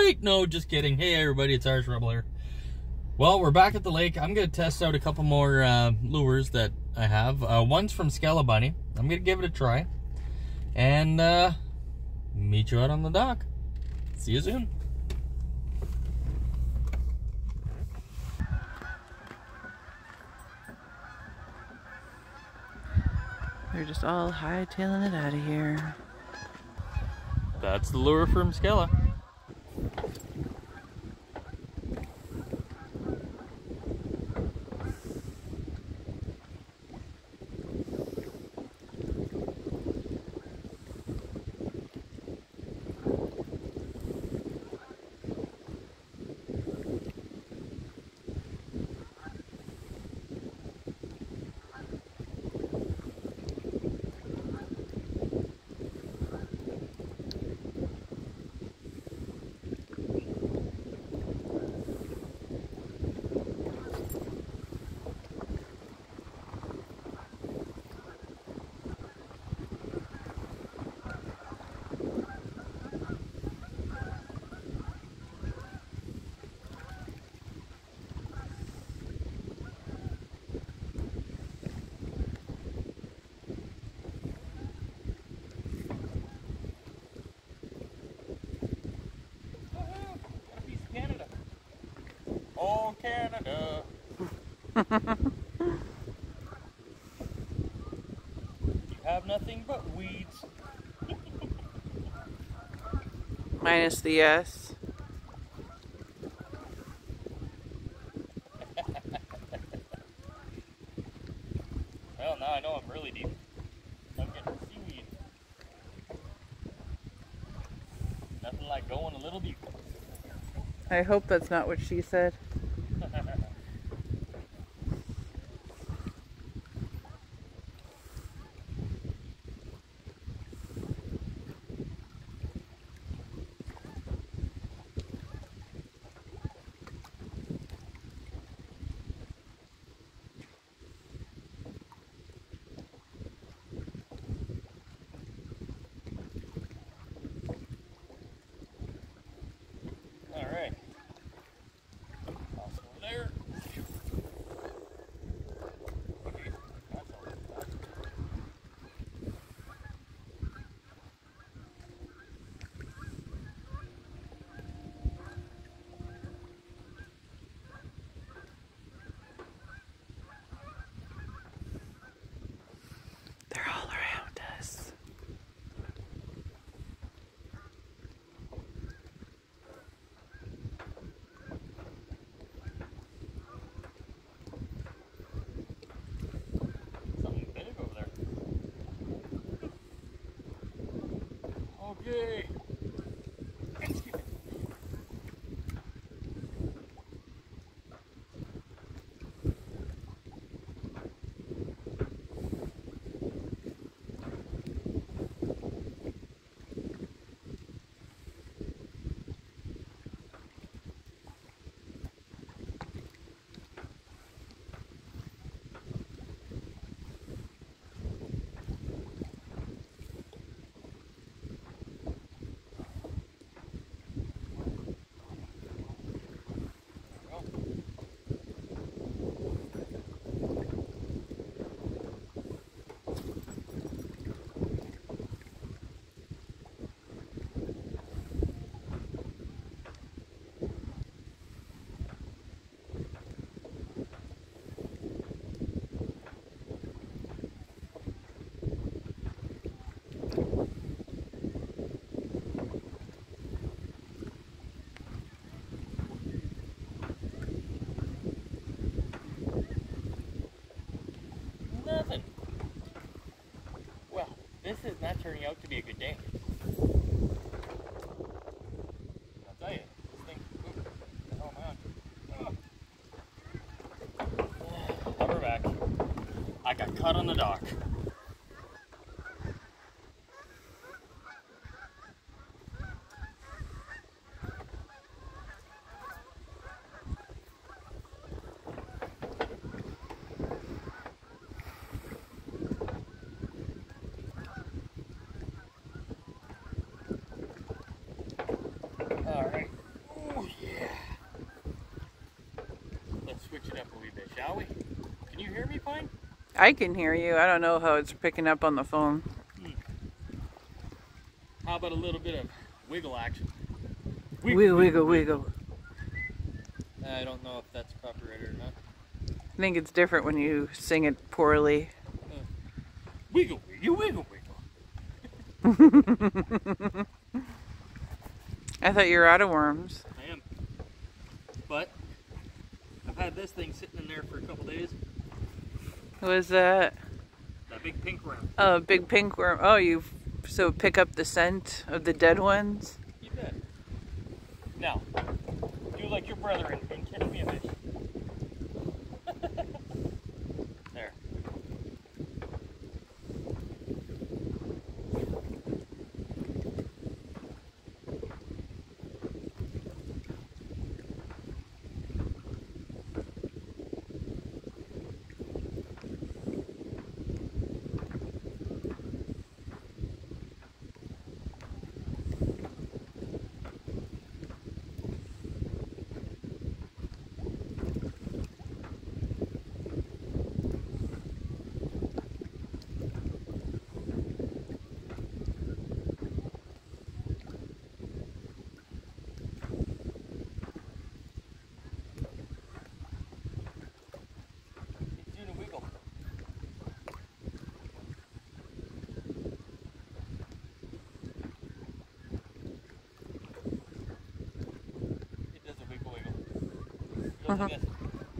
Sweet! No, just kidding. Hey everybody, it's Irish Rebel here. Well, we're back at the lake. I'm going to test out a couple more lures that I have. One's from Bunny. I'm going to give it a try. And meet you out on the dock. See you soon. They're just all hightailing it out of here. That's the lure from Skella. Oh, Canada. You have nothing but weeds. Minus the S. Well, now I know I'm really deep. I'm getting seaweed. Nothing like going a little deep. I hope that's not what she said. Alright. Also there. Okay, that's all. They're all around us. Something big over there. Okay. Nothing. Well, this is not turning out to be a good day. I'll tell you, this thing. Oh man. Oh. We're back. I got caught on the dock. Alright. I can hear you. I don't know how it's picking up on the phone. How about a little bit of wiggle action? Wiggle, wiggle, wiggle. I don't know if that's copyrighted or not. I think it's different when you sing it poorly. Wiggle, wiggle, wiggle, wiggle. I thought you were out of worms. I am. But I've had this thing sitting in there for a couple days. What was that? That big pink worm. Oh, big pink worm. Oh, so pick up the scent of the dead ones? You bet. Now, do like your brother and catch me a fish. There. Like this.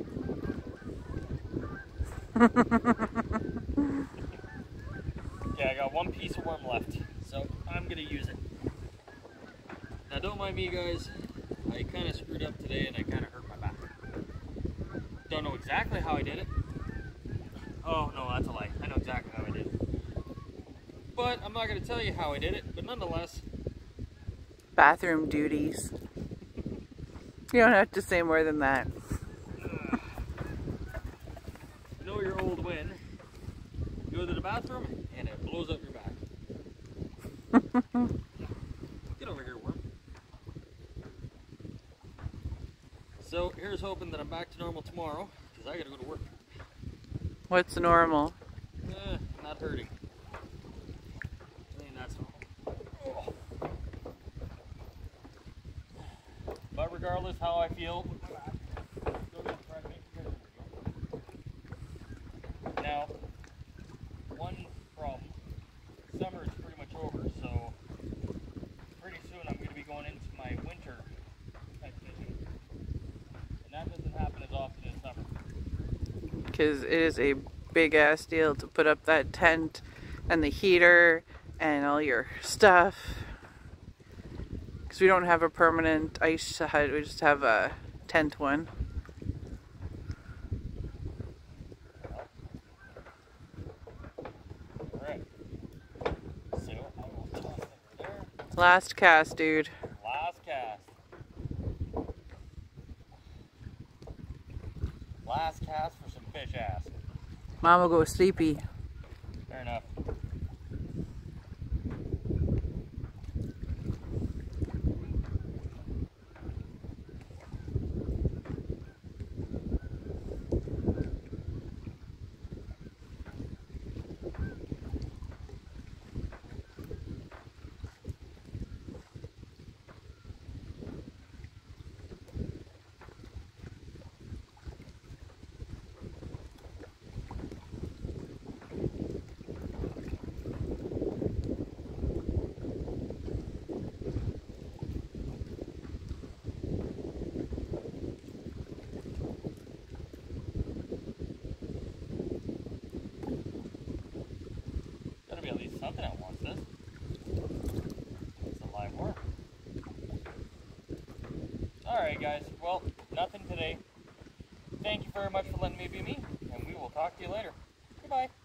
Yeah, I got one piece of worm left, so I'm gonna use it. Now don't mind me guys, I kind of screwed up today and I kind of hurt my back. Don't know exactly how I did it. Oh no, that's a lie. I know exactly how I did it. But I'm not gonna tell you how I did it, but nonetheless. Bathroom duties. You don't have to say more than that. Know your old win. Go to the bathroom and it blows up your back. Get over here, worm. So here's hoping that I'm back to normal tomorrow, because I gotta go to work. What's normal? Not hurting. I mean, that's normal. But regardless how I feel, now, one problem, summer is pretty much over, so pretty soon I'm going to be going into my winter type fishing, and that doesn't happen as often in summer. Because it is a big ass deal to put up that tent and the heater and all your stuff. Because we don't have a permanent ice hut, we just have a tent one. Last cast, dude. Last cast. Last cast for some fish ass. Mama go sleepy. Fair enough. At least something that wants this. It's a live worm. Alright guys, well, nothing today. Thank you very much for letting me be me, and we will talk to you later. Goodbye.